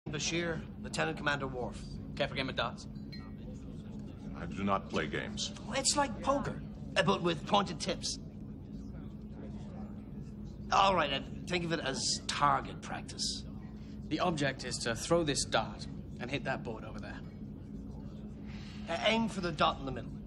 Bashir, Lieutenant Commander Worf. Care for a game of darts? I do not play games. It's like poker, but with pointed tips. All right, think of it as target practice. The object is to throw this dart and hit that board over there. Aim for the dot in the middle.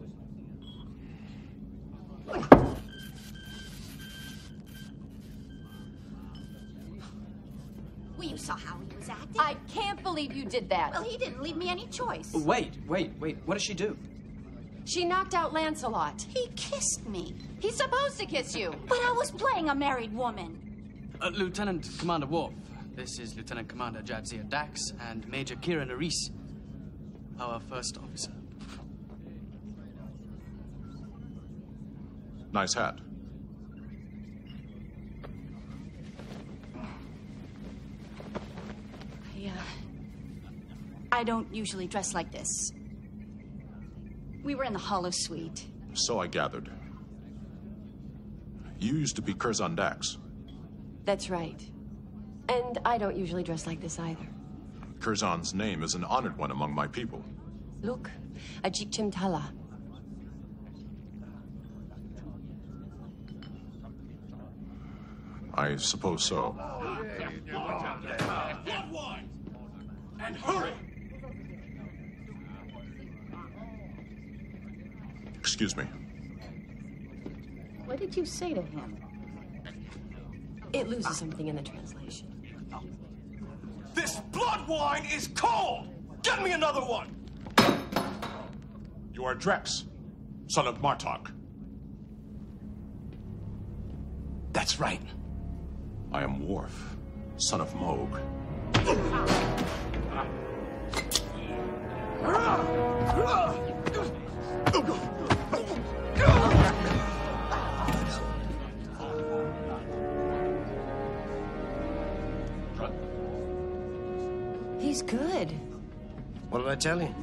Well, you saw how he was acting. I can't believe you did that. Well, he didn't leave me any choice. Wait. What does she do? She knocked out Lancelot. He kissed me. He's supposed to kiss you. But I was playing a married woman. Lieutenant Commander Worf, this is Lieutenant Commander Jadzia Dax and Major Kira Nerys, our first officer. Nice hat. I don't usually dress like this. We were in the Hollow Suite. So I gathered. You used to be Curzon Dax. That's right. And I don't usually dress like this either. Curzon's name is an honored one among my people. Look, Ajik Chimtala. I suppose so. And hurry! Excuse me. What did you say to him? It loses something in the translation. This blood wine is cold! Get me another one! You are Drex, son of Martok. That's right. I am Worf, son of Moog. He's good. What did I tell you?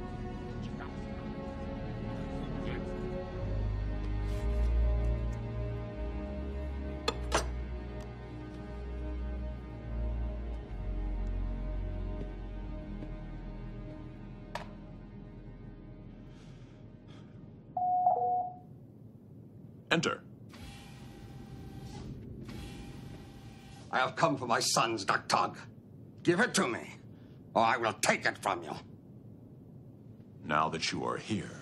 Enter. I have come for my son's Daktog. Give it to me, or I will take it from you. Now that you are here,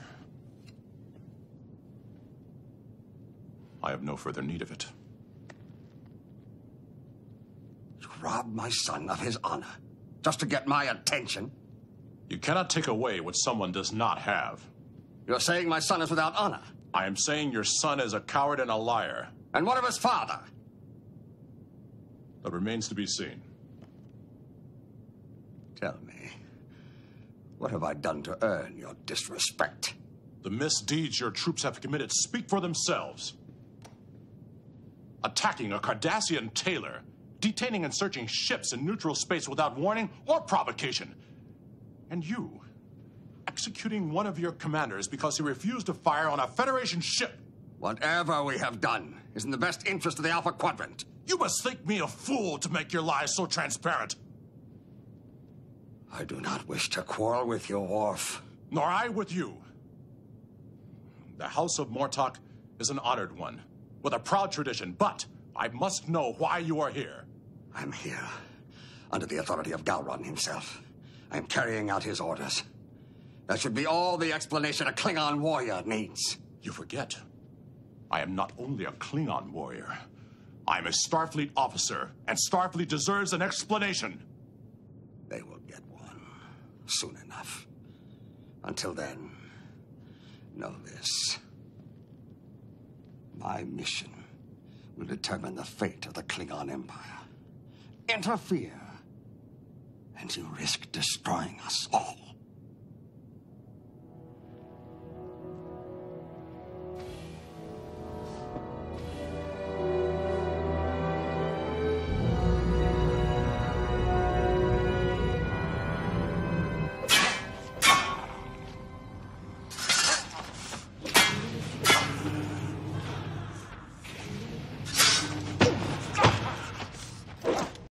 I have no further need of it. You robbed my son of his honor, just to get my attention. You cannot take away what someone does not have. You're saying my son is without honor? I am saying your son is a coward and a liar. And what of his father? That remains to be seen. Tell me, what have I done to earn your disrespect? The misdeeds your troops have committed speak for themselves. Attacking a Cardassian tailor, detaining and searching ships in neutral space without warning or provocation. And you, executing one of your commanders because he refused to fire on a Federation ship. Whatever we have done is in the best interest of the Alpha Quadrant. You must think me a fool to make your lies so transparent. I do not wish to quarrel with you, Worf. Nor I with you. The House of Mortok is an honored one, with a proud tradition, but I must know why you are here. I'm here under the authority of Gowron himself. I'm carrying out his orders. That should be all the explanation a Klingon warrior needs. You forget. I am not only a Klingon warrior. I'm a Starfleet officer, and Starfleet deserves an explanation. They will get one soon enough. Until then, know this. My mission will determine the fate of the Klingon Empire. Interfere, and you risk destroying us all.